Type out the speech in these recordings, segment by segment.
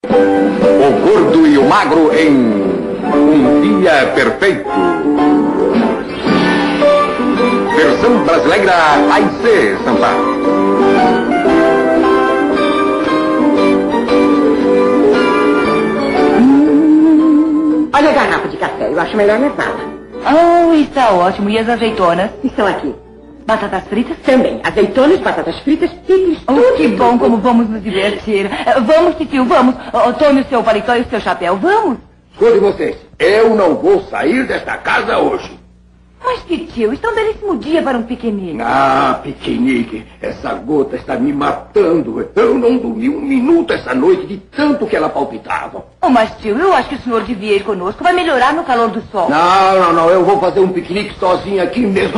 O gordo e o magro em Um Dia Perfeito. Versão brasileira A&C Sampaio. Olha a garrafa de café, eu acho melhor levá-la. Oh, está ótimo. E as azeitonas? Estão aqui. Batatas fritas? Também. Azeitonas, batatas fritas, picles, tudo. Oh, que bom, como vamos nos divertir. Vamos, titio, vamos. Tome o seu paletó e o seu chapéu. Vamos. Escutem vocês, eu não vou sair desta casa hoje. Mas, titio, está um belíssimo dia para um piquenique. Ah, piquenique, essa gota está me matando. Eu não dormi um minuto essa noite de tanto que ela palpitava. Oh, mas, tio, eu acho que o senhor devia ir conosco. Vai melhorar no calor do sol. Não, eu vou fazer um piquenique sozinho aqui mesmo.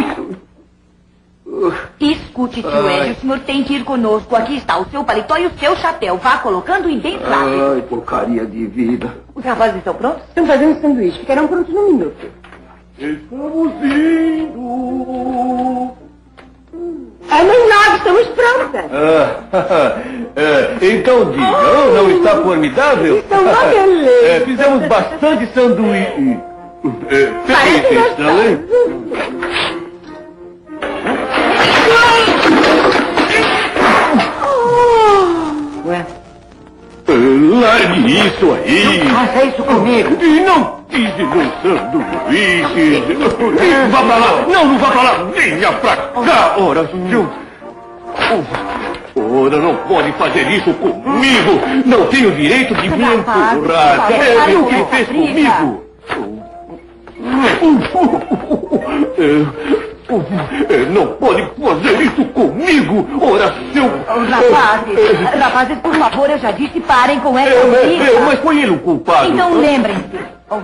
Escute, tio Ed, o senhor tem que ir conosco. Aqui está o seu paletó e o seu chapéu. Vá colocando e bem rápido. Ai, porcaria de vida. Os rapazes estão prontos? Estão fazendo sanduíche, ficarão prontos num minuto. Estamos indo. Mas nós estamos prontas. Então diga, não está formidável? Estão uma beleza. Fizemos bastante sanduíche. Parece Perfeição, hein? Ué? Largue isso aí. Faça isso comigo. E não pise no sanduíche. Vá pra lá. Não vá pra lá. Venha pra cá. Ora, Ora, não pode fazer isso comigo. Não tenho direito de me empurrar. É o que fez comigo. Não pode fazer isso comigo. Ora, seu... Rapazes, por favor, eu já disse, parem com essa briga. Mas foi ele o culpado. Então lembrem-se.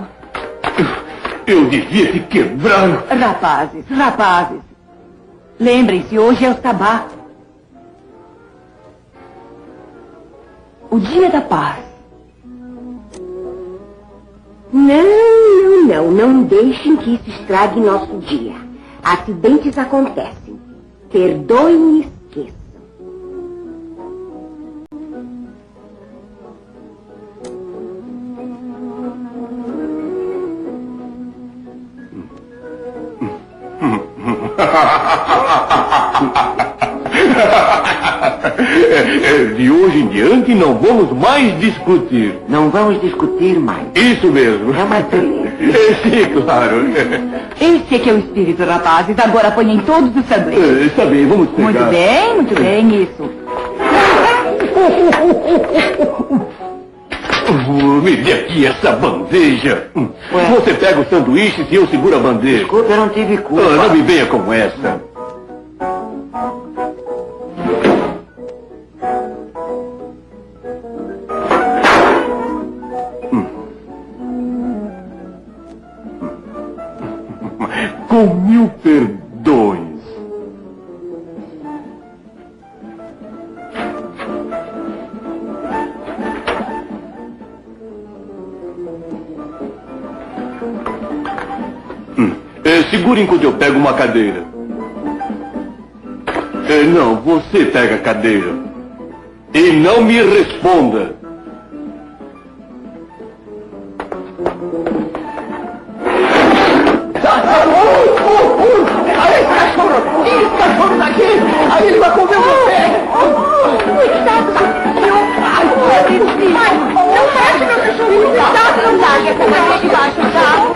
Eu devia te quebrar. Rapazes. Lembrem-se, hoje é o sabá. O dia da paz. Não deixem que isso estrague nosso dia. Acidentes acontecem. Perdoem e esqueçam. De hoje em diante não vamos mais discutir. Não vamos discutir mais. Isso mesmo. É uma beleza. Sim, claro. Esse é que é o espírito, rapazes. Agora ponham todos os sanduíches. Está bem, vamos pegar. Muito bem, isso. Me dê aqui essa bandeja. Você pega o sanduíche e eu seguro a bandeja. Desculpa, eu não tive culpa. Não me venha com essa. Com mil perdões. Segure enquanto eu pego uma cadeira. Não, você pega a cadeira. E não me responda. Esse cachorro daqui! Aí ele vai comer você! Cuidado, não mexe, meu cachorrinho! Cuidado, não largue essa cadeira de baixo, tá?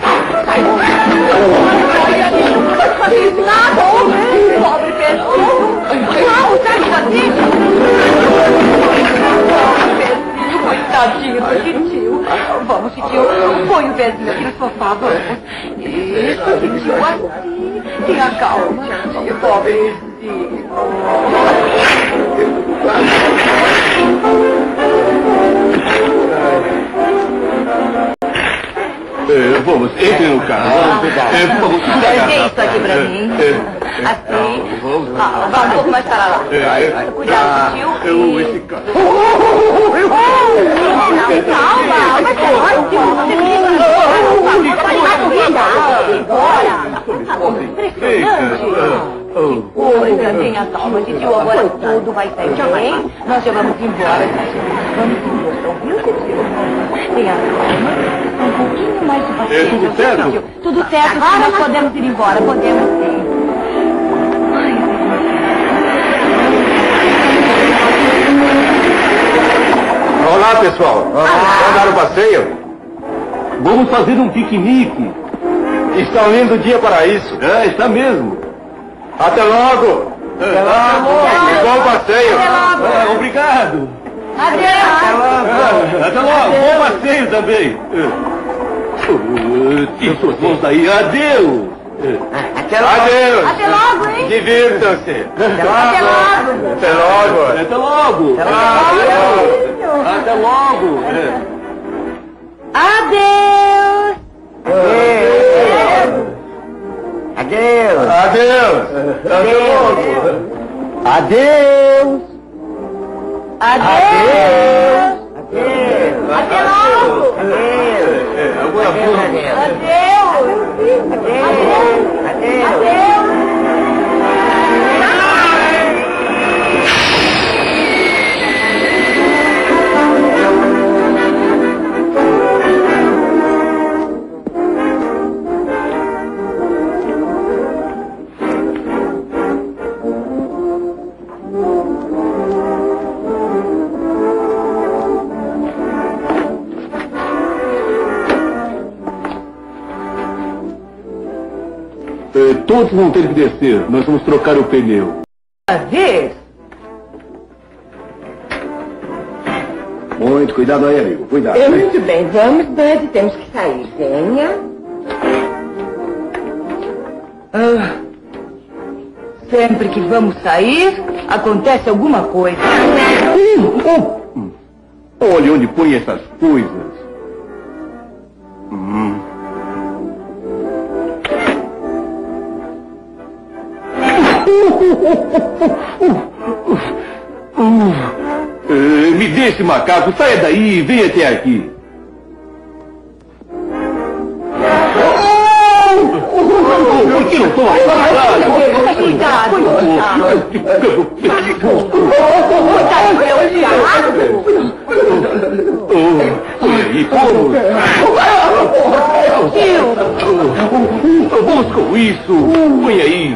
Não pode fazer isso nada, homem! Pobre pessoa! Não, sai daqui! Coitadinho do tio. Vamos, tio. Põe o pezinho aqui no sofá, vamos. Isso, tio, assim. Tenha calma. Pobrezinho. Vamos, entre no carro. Vamos, Dê isso aqui pra mim. Assim. Vá um pouco mais para lá. Cuidado, tio. Esse cara. Calma, mas é ótimo. Você fica. Vai corrida. Agora. Impressionante. Coisa, tenha calma, tio. Agora tudo vai sair bem. Nós já vamos embora, tio. Vamos embora, ouviu, tio? Tenha calma. Um pouquinho mais de paciência. Tudo certo? Tio. Tudo certo, agora nós podemos ir embora. Podemos sim. Olá, pessoal. Vamos dar um passeio? Vamos fazer um piquenique. Estão lindo dia para isso. É, está mesmo. Até logo. Até logo. Bom passeio. Até logo. Obrigado. Adeus. Até logo. Bom passeio também. Tire suas mãos aí. Adeus. Até logo. Adeus. Até logo, hein? Divirtam-se. Até logo. Até logo. Até logo. Até logo. Adeus. Adeus. Adeus. Até logo. Adeus. Adeus. Até logo. Agora vamos. Adeus. Adeus. Todos vão ter que descer. Nós vamos trocar o pneu. Adeus. Muito cuidado aí, amigo. Cuidado. Muito bem, vamos, Bud. Temos que sair. Venha. Sempre que vamos sair, acontece alguma coisa. Olha onde põe essas coisas. Me deixe, macaco. Saia daí e venha até aqui. Por que não toma Cuidado. E como? Vamos com isso. Põe aí.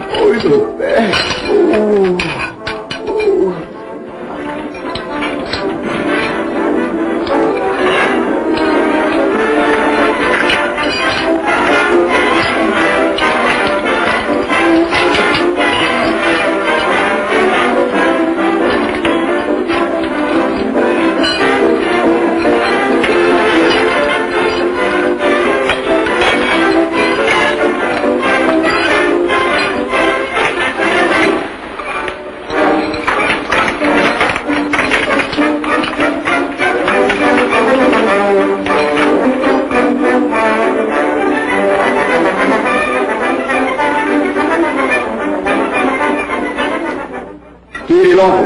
Tire logo.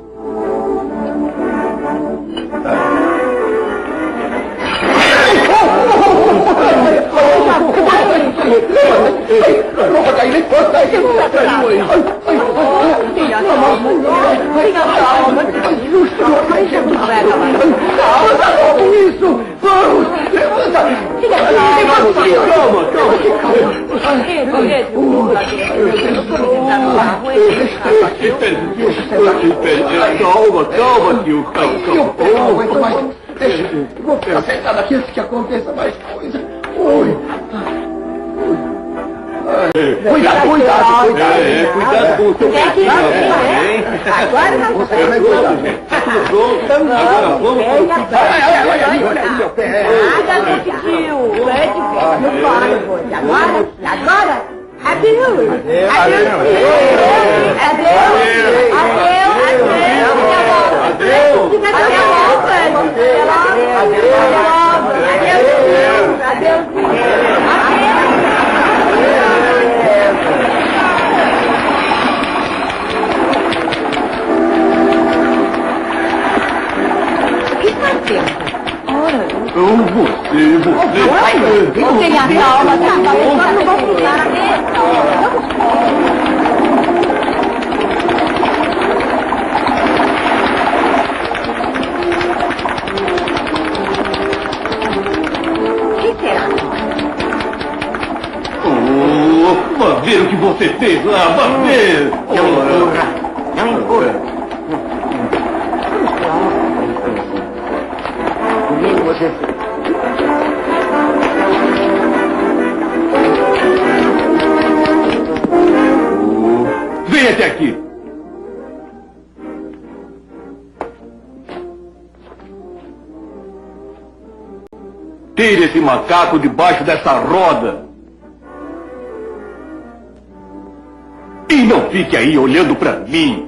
Isso! Vamos! Levanta! Calma, calma, tio. Calma. Vou ficar sentado aqui antes que aconteça mais coisa. Oi. Cuidado com o seu pé. Agora nós Agora vamos. Olha aí, meu pé. Nada no tio. Pé de pé. Não para, Bud. Agora. Adeus. Adeus. Tenha calma, tá? Vamos ficar você fez lá? Você! Não empurra. Comigo você... Vem até aqui! Tire esse macaco debaixo dessa roda! E não fique aí olhando pra mim!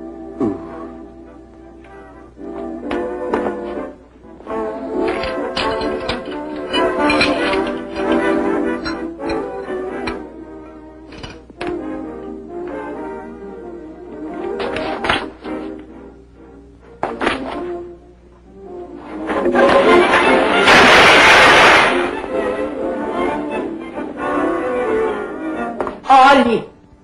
Olhe!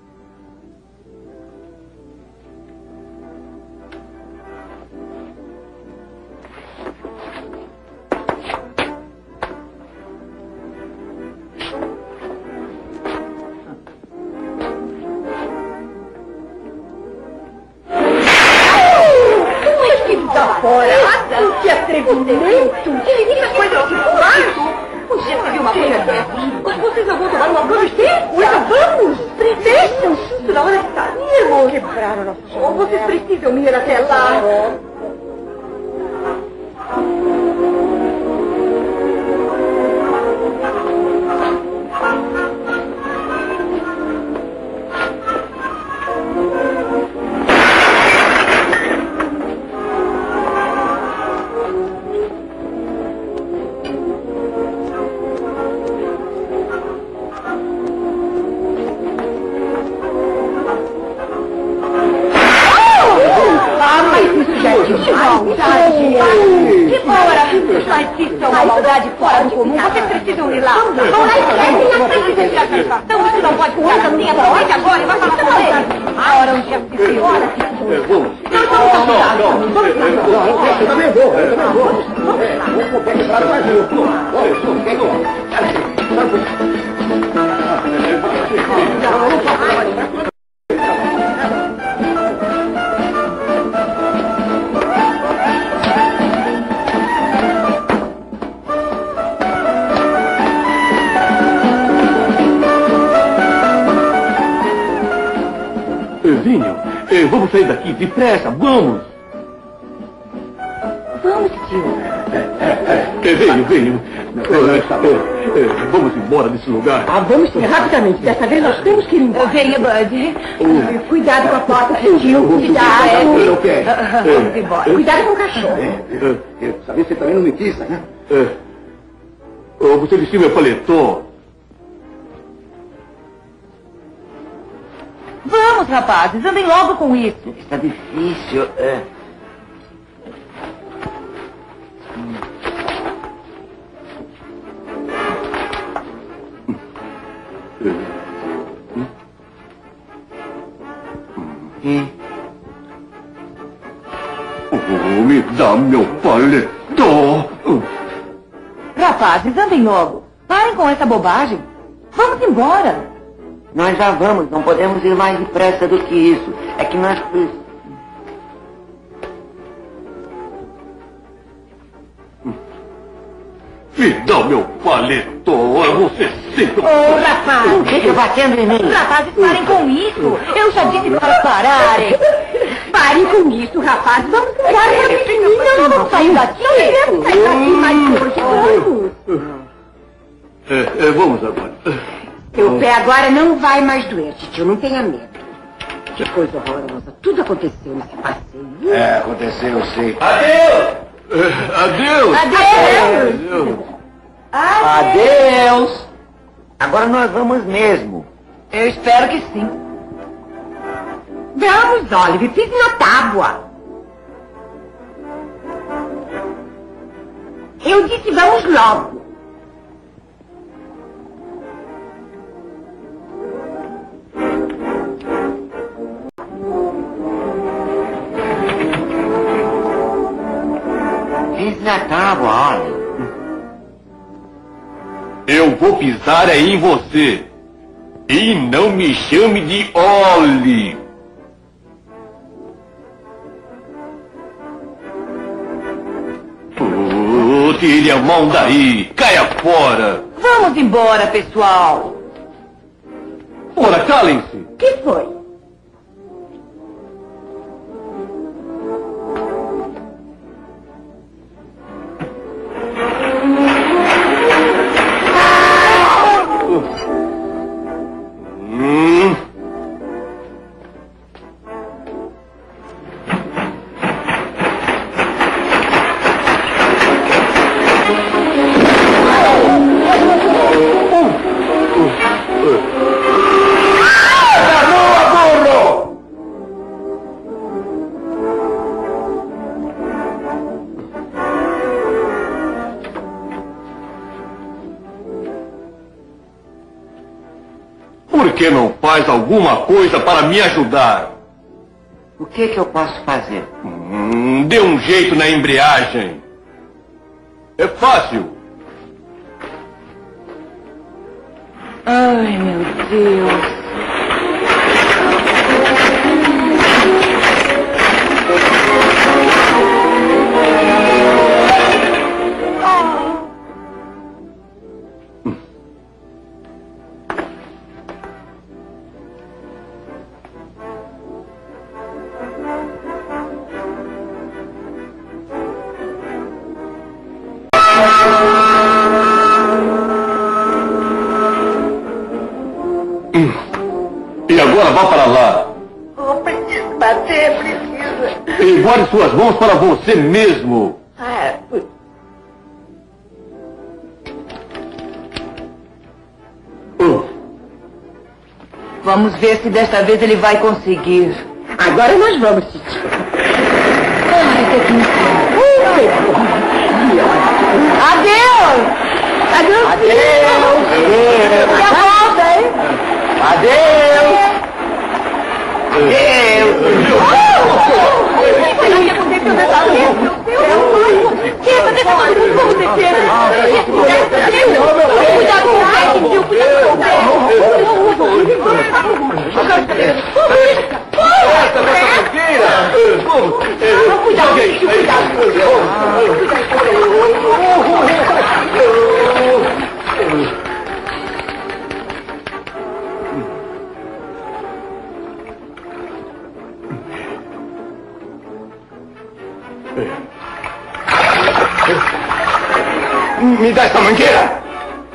Fora! Que atrevimento! Que coisa de baixo! Você viu uma coisa dessa? Mas vocês não vão tomar uma providência? Vamos! Deixam isso na hora que saímos! Quebraram nosso jogo. Vocês precisam ir até lá. Que isso é uma maldade fora do comum. Vocês precisam ir lá. Vão lá e precisam tirar satisfação. Isso não pode ficar assim. Aproveite agora e vai falar com eles. A hora onde já se viu. Eu também vou. Vinho, vamos sair daqui depressa, vamos! Vamos, tio. Venho. Vamos embora desse lugar. Vamos sim, rapidamente. Dessa vez nós temos que ir embora. Venha, Bud. Cuidado com a porta, tio. Cuidado. Vamos embora. Cuidado com o cachorro. Sabe, você também não me quis, né? Você vestiu meu paletó. Vamos, rapazes, andem logo com isso. Está difícil. Me dá meu paletó. Rapazes, andem logo. Parem com essa bobagem. Vamos embora. Nós já vamos, não podemos ir mais depressa do que isso. É que nós... Me dá meu paletó, você sempre... rapaz! Não fica batendo em mim! Rapazes, parem com isso. Eu já disse para pararem. Parem com isso, rapaz. Vamos embora. Não vamos sair daqui. Não queremos sair daqui mais hoje. Vamos. Vamos agora. Seu pé agora não vai mais doer, tio. Não tenha medo. Que coisa horrorosa. Tudo aconteceu nesse passeio. Aconteceu, eu sei. Adeus! Adeus! Agora nós vamos mesmo. Eu espero que sim. Vamos, Olive. Pise na tábua. Eu disse vamos logo. Pise na tábua, olha. Eu vou pisar aí em você. E não me chame de Oli. Tire a mão daí. Caia fora. Vamos embora, pessoal. Ora, calem-se. O que foi? Por que não faz alguma coisa para me ajudar? O que eu posso fazer? Dê um jeito na embreagem. É fácil. Ai, meu Deus. E agora vá para lá. Oh, preciso bater, precisa. E guarde suas mãos para você mesmo. Ah, Vamos ver se desta vez ele vai conseguir. agora nós vamos, Titi. Ai, que delícia. Adeus! Adeus. Já volta, hein? Adeus! Me dá essa mangueira.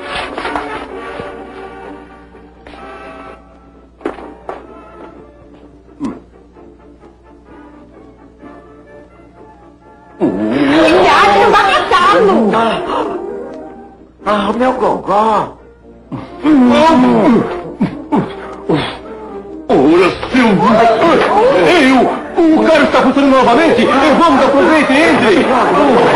Ah, o meu gogó! Ora, seu... O carro está funcionando novamente. Vamos, aproveite, entre.